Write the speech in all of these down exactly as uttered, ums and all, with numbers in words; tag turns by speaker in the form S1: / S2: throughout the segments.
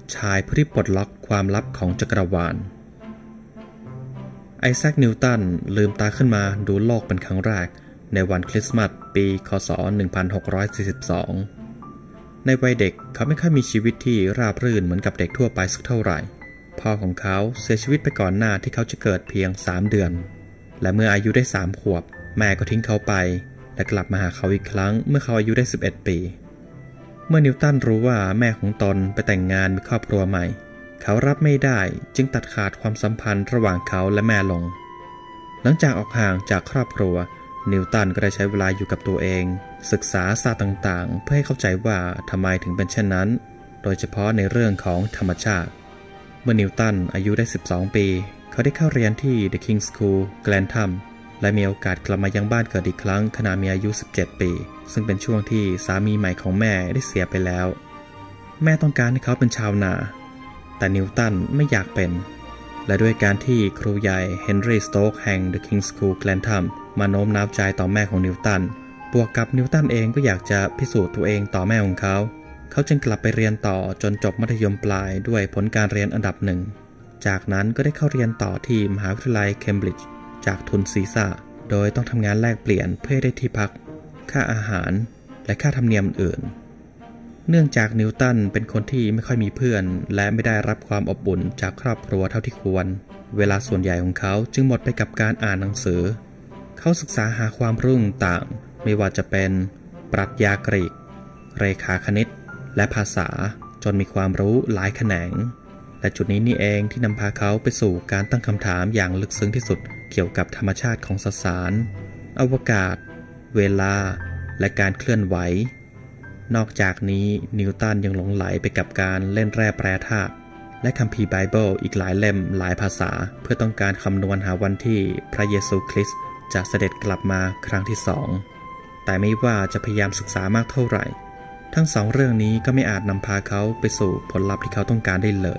S1: ชายผู้ที่ปลดล็อกความลับของจักรวาลไอแซคนิวตันลืมตาขึ้นมาดูโลกเป็นครั้งแรกในวันคริสต์มาสปีคศหนึ่งพันหกร้อยสี่สิบสองในวัยเด็กเขาไม่ค่อยมีชีวิตที่ราบรื่นเหมือนกับเด็กทั่วไปสักเท่าไหร่พ่อของเขาเสียชีวิตไปก่อนหน้าที่เขาจะเกิดเพียงสามเดือนและเมื่ออายุได้สามขวบแม่ก็ทิ้งเขาไปและกลับมาหาเขาอีกครั้งเมื่อเขาอายุได้สิบเอ็ดปีเมื่อนิวตันรู้ว่าแม่ของตนไปแต่งงานมีครอบครัวใหม่เขารับไม่ได้จึงตัดขาดความสัมพันธ์ระหว่างเขาและแม่ลงหลังจากออกห่างจากครอบครัวนิวตันก็ได้ใช้เวลาอยู่กับตัวเองศึกษาศาสตร์ต่างๆเพื่อให้เข้าใจว่าทำไมถึงเป็นเช่นนั้นโดยเฉพาะในเรื่องของธรรมชาติเมื่อนิวตันอายุได้สิบสองปีเขาได้เข้าเรียนที่ The King's School Grantham และมีโอกาสกลับมายังบ้านเกิดอีกครั้งขณะมีอายุสิบเจ็ดปีซึ่งเป็นช่วงที่สามีใหม่ของแม่ได้เสียไปแล้วแม่ต้องการให้เขาเป็นชาวนาแต่นิวตันไม่อยากเป็นและด้วยการที่ครูใหญ่เฮนรี่สโต๊กแห่ง The King's School Grantham มาโน้มน้าวใจต่อแม่ของนิวตันบวกกับนิวตันเองก็อยากจะพิสูจน์ตัวเองต่อแม่ของเขาเขาจึงกลับไปเรียนต่อจนจบมัธยมปลายด้วยผลการเรียนอันดับหนึ่งจากนั้นก็ได้เข้าเรียนต่อที่มหาวิทยาลัยเคมบริดจ์จากทุนซีซ่าโดยต้องทำงานแลกเปลี่ยนเพื่อได้ที่พักค่าอาหารและค่าธรรมเนียมอื่นเนื่องจากนิวตันเป็นคนที่ไม่ค่อยมีเพื่อนและไม่ได้รับความอบอุ่นจากครอบครัวเท่าที่ควรเวลาส่วนใหญ่ของเขาจึงหมดไปกับการอ่านหนังสือเขาศึกษาหาความรู้ต่างไม่ว่าจะเป็นปรัชญากรีกเรขาคณิตและภาษาจนมีความรู้หลายแขนงและจุดนี้นี่เองที่นำพาเขาไปสู่การตั้งคำถามอย่างลึกซึ้งที่สุดเกี่ยวกับธรรมชาติของสสารอวกาศเวลาและการเคลื่อนไหวนอกจากนี้นิวตันยังหลงไหลไปกับการเล่นแร่แปรธาตุและคัมภีร์ไบเบิลอีกหลายเล่มหลายภาษาเพื่อต้องการคำนวณหาวันที่พระเยซูคริสต์จะเสด็จกลับมาครั้งที่สองแต่ไม่ว่าจะพยายามศึกษามากเท่าไหร่ทั้งสองเรื่องนี้ก็ไม่อาจนำพาเขาไปสู่ผลลัพธ์ที่เขาต้องการได้เลย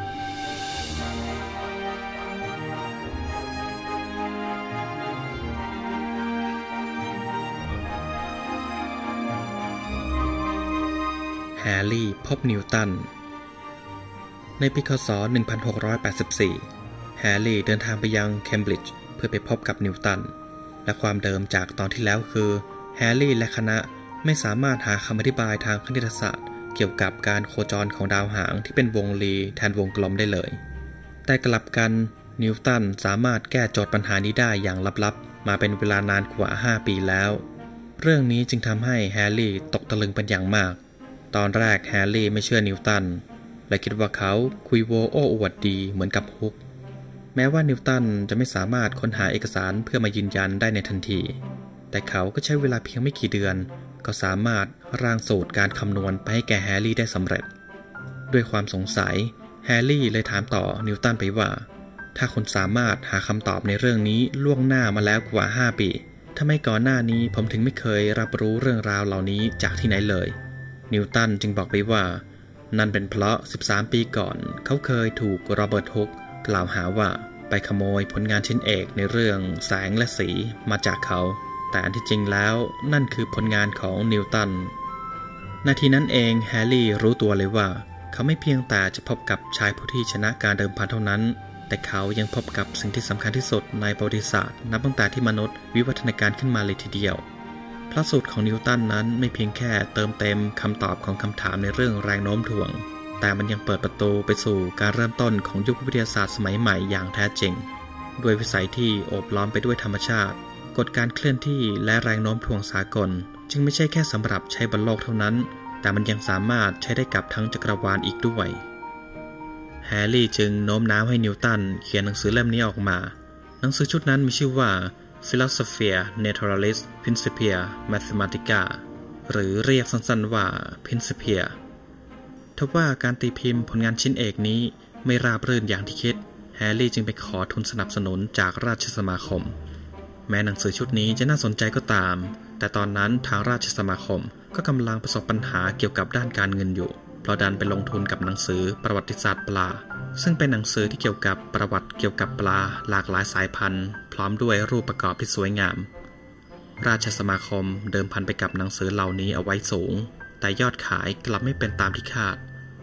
S1: แฮร์รี่พบนิวตันในปีคศหนึ่งพันหกร้อยแปดสิบสี่แฮร์รี่เดินทางไปยังเคมบริดจ์เพื่อไปพบกับนิวตันและความเดิมจากตอนที่แล้วคือแฮร์รี่และคณะไม่สามารถหาคำอธิบายทางคณิตศาสตร์เกี่ยวกับการโคจรของดาวหางที่เป็นวงรีแทนวงกลมได้เลยแต่กลับกันนิวตันสามารถแก้โจทย์ปัญหานี้ได้อย่างลับๆมาเป็นเวลานานกว่าห้าปีแล้วเรื่องนี้จึงทำให้แฮร์รี่ตกตะลึงเป็นอย่างมากตอนแรกแฮร์รี่ไม่เชื่อนิวตันและคิดว่าเขาคุยโวโอ้อวดดีเหมือนกับฮุกแม้ว่านิวตันจะไม่สามารถค้นหาเอกสารเพื่อมายืนยันได้ในทันทีแต่เขาก็ใช้เวลาเพียงไม่กี่เดือนก็สามารถร่างสูตรการคำนวณไปให้แก่แฮร์รี่ได้สำเร็จด้วยความสงสัยแฮร์รี่เลยถามต่อนิวตันไปว่าถ้าคุณสามารถหาคำตอบในเรื่องนี้ล่วงหน้ามาแล้วกว่าห้าปีทำไมก่อนหน้านี้ผมถึงไม่เคยรับรู้เรื่องราวเหล่านี้จากที่ไหนเลยนิวตันจึงบอกไปว่านั่นเป็นเพราะสิบสามปีก่อนเขาเคยถูกโรเบิร์ตฮุกกล่าวหาว่าไปขโมยผลงานชิ้นเอกในเรื่องแสงและสีมาจากเขาแต่อันที่จริงแล้วนั่นคือผลงานของนิวตันนาทีนั้นเองแฮร์รี่รู้ตัวเลยว่าเขาไม่เพียงแต่จะพบกับชายผู้ที่ชนะการเดิมพันเท่านั้นแต่เขายังพบกับสิ่งที่สำคัญที่สุดในประวัติศาสตร์นับตั้งแต่ที่มนุษย์วิวัฒนาการขึ้นมาเลยทีเดียวพระสูตรของนิวตันนั้นไม่เพียงแค่เติมเต็มคำตอบของคำถามในเรื่องแรงโน้มถ่วงแต่มันยังเปิดประตูไปสู่การเริ่มต้นของยุควิทยาศาสตร์สมัยใหม่อย่างแท้จริงด้วยวิสัยที่โอบล้อมไปด้วยธรรมชาติกฎการเคลื่อนที่และแรงโน้มถ่วงสากลจึงไม่ใช่แค่สำหรับใช้บนโลกเท่านั้นแต่มันยังสามารถใช้ได้กับทั้งจักรวาลอีกด้วยแฮร์รี่จึงโน้มน้าวให้นิวตันเขียนหนังสือเล่มนี้ออกมาหนังสือชุดนั้นมีชื่อว่า Philosophia Naturalis Principia Mathematica หรือเรียกสั้นๆว่า Principia ทว่าการตีพิมพ์ผลงานชิ้นเอกนี้ไม่ราบรื่นอย่างที่คิดแฮร์รี่จึงไปขอทุนสนับสนุนจากราชสมาคมแม้หนังสือชุดนี้จะน่าสนใจก็ตามแต่ตอนนั้นทางราชสมาคมก็กำลังประสบปัญหาเกี่ยวกับด้านการเงินอยู่เพราะดันไปลงทุนกับหนังสือประวัติศาสตร์ปลาซึ่งเป็นหนังสือที่เกี่ยวกับประวัติเกี่ยวกับปลาหลากหลายสายพันธุ์พร้อมด้วยรูปประกอบที่สวยงามราชสมาคมเดิมพันไปกับหนังสือเหล่านี้เอาไว้สูงแต่ยอดขายกลับไม่เป็นตามที่คาด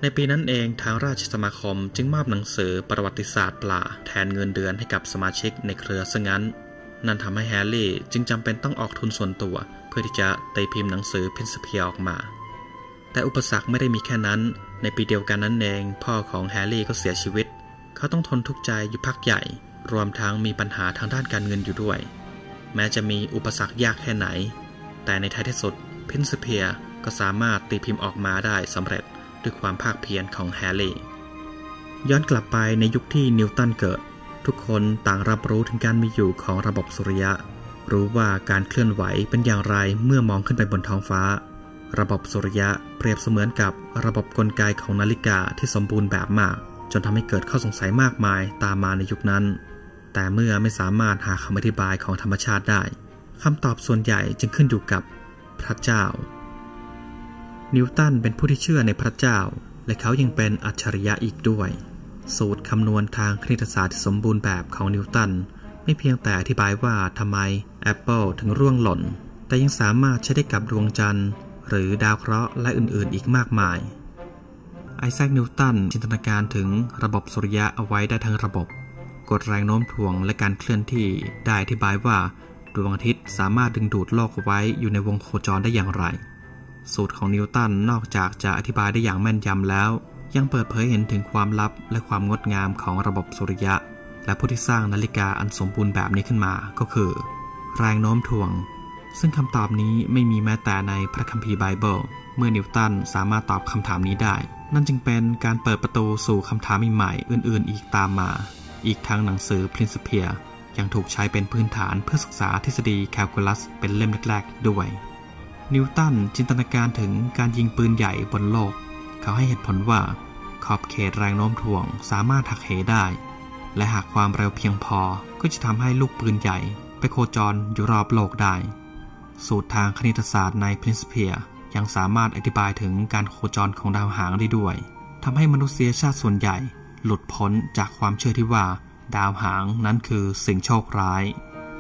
S1: ในปีนั้นเองทางราชสมาคมจึงมอบหนังสือประวัติศาสตร์ปลาแทนเงินเดือนให้กับสมาชิกในเครือซะงั้นนั่นทำให้แฮร์รี่จึงจำเป็นต้องออกทุนส่วนตัวเพื่อที่จะตีพิมพ์หนังสือพินสเพียร์ออกมาแต่อุปสรรคไม่ได้มีแค่นั้นในปีเดียวกันนั้นเองพ่อของแฮร์รี่ก็เสียชีวิตเขาต้องทนทุกข์ใจอยู่พักใหญ่รวมทั้งมีปัญหาทางด้านการเงินอยู่ด้วยแม้จะมีอุปสรรคยากแค่ไหนแต่ในท้ายที่สุดพินสเพียร์ก็สามารถตีพิมพ์ออกมาได้สำเร็จด้วยความภาคเพียรของแฮร์รี่ย้อนกลับไปในยุคที่นิวตันเกิดทุกคนต่างรับรู้ถึงการมีอยู่ของระบบสุริยะรู้ว่าการเคลื่อนไหวเป็นอย่างไรเมื่อมองขึ้นไปบนท้องฟ้าระบบสุริยะเปรียบเสมือนกับระบบกลไกของนาฬิกาที่สมบูรณ์แบบมากจนทำให้เกิดข้อสงสัยมากมายตามมาในยุคนั้นแต่เมื่อไม่สามารถหาคำอธิบายของธรรมชาติได้คำตอบส่วนใหญ่จึงขึ้นอยู่กับพระเจ้านิวตันเป็นผู้ที่เชื่อในพระเจ้าและเขายังเป็นอัจฉริยะอีกด้วยสูตรคำนวณทางคณิตศาสตร์ที่สมบูรณ์แบบของนิวตันไม่เพียงแต่อธิบายว่าทำไมแอปเปิลถึงร่วงหล่นแต่ยังสามารถใช้ได้กับดวงจันทร์หรือดาวเคราะห์และอื่นๆอีกมากมายไอแซคนิวตันจินตนาการถึงระบบสุริยะเอาไว้ได้ทั้งระบบกฎแรงโน้มถ่วงและการเคลื่อนที่ได้อธิบายว่าดวงอาทิตย์สามารถดึงดูดโลกไว้อยู่ในวงโคจรได้อย่างไรสูตรของนิวตันนอกจากจะอธิบายได้อย่างแม่นยำแล้วยังเปิดเผยเห็นถึงความลับและความงดงามของระบบสุริยะและผู้ที่สร้างนาฬิกาอันสมบูรณ์แบบนี้ขึ้นมาก็คือแรงโน้มถ่วงซึ่งคำตอบนี้ไม่มีแม้แต่ในพระคัมภีร์ไบเบิลเมื่อนิวตันสามารถตอบคำถามนี้ได้นั่นจึงเป็นการเปิดประตูสู่คำถามใหม่ๆอื่นๆอีกตามมาอีกทั้งหนังสือ Principia ยังถูกใช้เป็นพื้นฐานเพื่อศึกษาทฤษฎีแคลคูลัสเป็นเล่มแรกๆด้วยนิวตันจินตนาการถึงการยิงปืนใหญ่บนโลกเขาให้เหตุผลว่าขอบเขตแรงโน้มถ่วงสามารถหักเหได้และหากความเร็วเพียงพอก็จะทำให้ลูกปืนใหญ่ไปโคจรอยู่รอบโลกได้สูตรทางคณิตศาสตร์ใน Principia ยังสามารถอธิบายถึงการโคจรของดาวหางได้ด้วยทำให้มนุษยชาติส่วนใหญ่หลุดพ้นจากความเชื่อที่ว่าดาวหางนั้นคือสิ่งโชคร้าย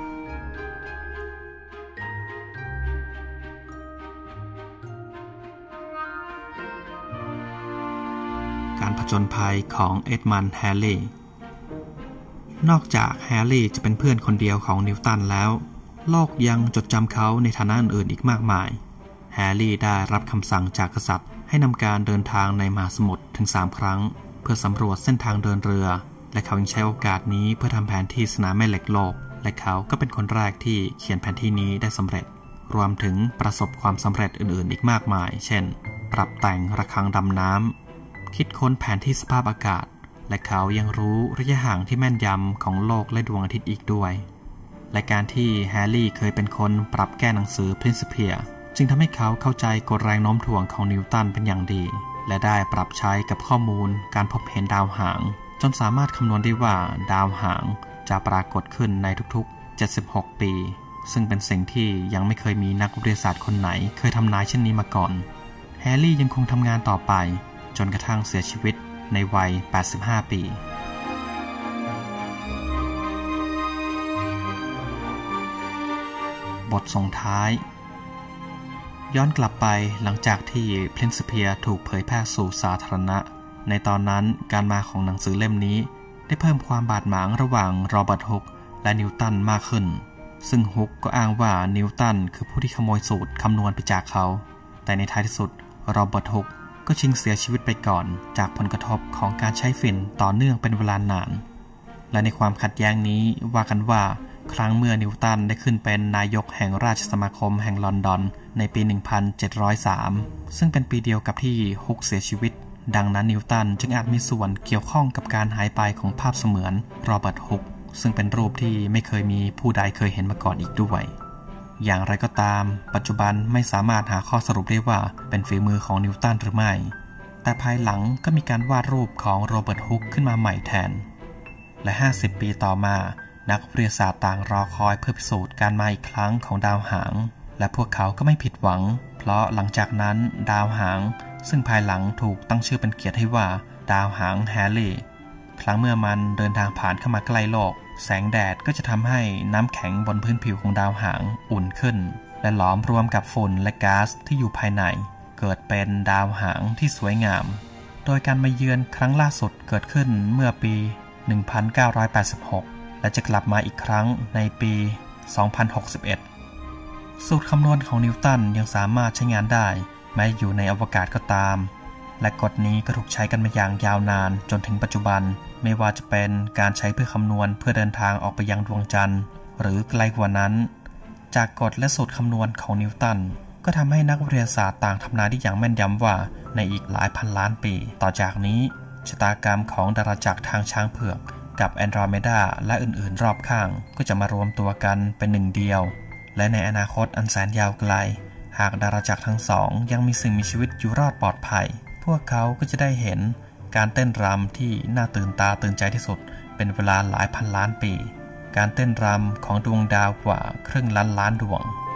S1: การผจญภัยของเอ็ดมันด์ แฮร์รี่นอกจากแฮร์รี่จะเป็นเพื่อนคนเดียวของนิวตันแล้วโลกยังจดจำเขาในฐานะอื่นๆอีกมากมายแฮร์รี่ได้รับคำสั่งจากกษัตริย์ให้นำการเดินทางในมหาสมุทรถึงสามครั้งเพื่อสำรวจเส้นทางเดินเรือและเขายังใช้โอกาสนี้เพื่อทำแผนที่สนามแม่เหล็กโลกและเขาก็เป็นคนแรกที่เขียนแผนที่นี้ได้สำเร็จรวมถึงประสบความสำเร็จอื่นๆอีกมากมายเช่นปรับแต่งระฆังดำน้ำคิดค้นแผนที่สภาพอากาศและเขายังรู้ระยะห่างที่แม่นยำของโลกและดวงอาทิตย์อีกด้วยและการที่แฮร์รี่เคยเป็นคนปรับแก้หนังสือ Principia จึงทำให้เขาเข้าใจกฎแรงโน้มถ่วงของนิวตันเป็นอย่างดีและได้ปรับใช้กับข้อมูลการพบเห็นดาวหางจนสามารถคำนวณได้ว่าดาวหางจะปรากฏขึ้นในทุกๆเจ็ดสิบหกปีซึ่งเป็นสิ่งที่ยังไม่เคยมีนักวิทยาศาสตร์คนไหนเคยทำนายเช่นนี้มาก่อนแฮร์รี่ยังคงทำงานต่อไปจนกระทั่งเสียชีวิตในวัยแปดสิบห้าปีบทส่งท้ายย้อนกลับไปหลังจากที่ Principia ถูกเผยแพร่สู่สาธารณะในตอนนั้นการมาของหนังสือเล่มนี้ได้เพิ่มความบาดหมางระหว่างโรเบิร์ต ฮุกและนิวตันมากขึ้นซึ่งฮุกก็อ้างว่านิวตันคือผู้ที่ขโมยสูตรคำนวณไปจากเขาแต่ในท้ายที่สุดโรเบิร์ต ฮุกก็ชิงเสียชีวิตไปก่อนจากผลกระทบของการใช้ฝิ่นต่อเนื่องเป็นเวลานานและในความขัดแย้งนี้ว่ากันว่าครั้งเมื่อนิวตันได้ขึ้นเป็นนายกแห่งราชสมาคมแห่งลอนดอนในปี หนึ่งพันเจ็ดร้อยสาม ซึ่งเป็นปีเดียวกับที่ฮุกเสียชีวิตดังนั้นนิวตันจึงอาจมีส่วนเกี่ยวข้องกับการหายไปของภาพเสมือนโรเบิร์ต ฮุกซึ่งเป็นรูปที่ไม่เคยมีผู้ใดเคยเห็นมาก่อนอีกด้วยอย่างไรก็ตามปัจจุบันไม่สามารถหาข้อสรุปได้ว่าเป็นฝีมือของนิวตันหรือไม่แต่ภายหลังก็มีการวาดรูปของโรเบิร์ต ฮุกขึ้นมาใหม่แทนและห้าสิบปีต่อมานักวิทยาศาสตร์ต่างรอคอยเพื่อพิสูจน์การมาอีกครั้งของดาวหางและพวกเขาก็ไม่ผิดหวังเพราะหลังจากนั้นดาวหางซึ่งภายหลังถูกตั้งชื่อเป็นเกียรติให้ว่าดาวหางแฮร์รี่ครั้งเมื่อมันเดินทางผ่านเข้ามาใกล้โลกแสงแดดก็จะทำให้น้ำแข็งบนพื้นผิวของดาวหางอุ่นขึ้นและหลอมรวมกับฝุ่นและก๊าซที่อยู่ภายในเกิดเป็นดาวหางที่สวยงามโดยการมาเยือนครั้งล่าสุดเกิดขึ้นเมื่อปี หนึ่งพันเก้าร้อยแปดสิบหก และจะกลับมาอีกครั้งในปี สองพันหกสิบเอ็ด สูตรคำนวณของนิวตันยังสามารถใช้งานได้แม้อยู่ในอวกาศก็ตามและกฎนี้ก็ถูกใช้กันมาอย่างยาวนานจนถึงปัจจุบันไม่ว่าจะเป็นการใช้เพื่อคำนวณเพื่อเดินทางออกไปยังดวงจันทร์หรือไกลกว่านั้นจากกฎและสูตรคำนวณของนิวตันก็ทำให้นักวิทยาศาสตร์ต่างทำนายได้อย่างแม่นยำว่าในอีกหลายพันล้านปีต่อจากนี้ชะตากรรมของดาราจักรทางช้างเผือกกับแอนดรอเมดาและอื่นๆรอบข้างก็จะมารวมตัวกันเป็นหนึ่งเดียวและในอนาคตอันแสนยาวไกลหากดาราจักรทั้งสองยังมีสิ่งมีชีวิตอยู่รอดปลอดภัยพวกเขาก็จะได้เห็นการเต้นรำที่น่าตื่นตาตื่นใจที่สุดเป็นเวลาหลายพันล้านปีการเต้นรำของดวงดาวกว่าครึ่งล้านล้านดวง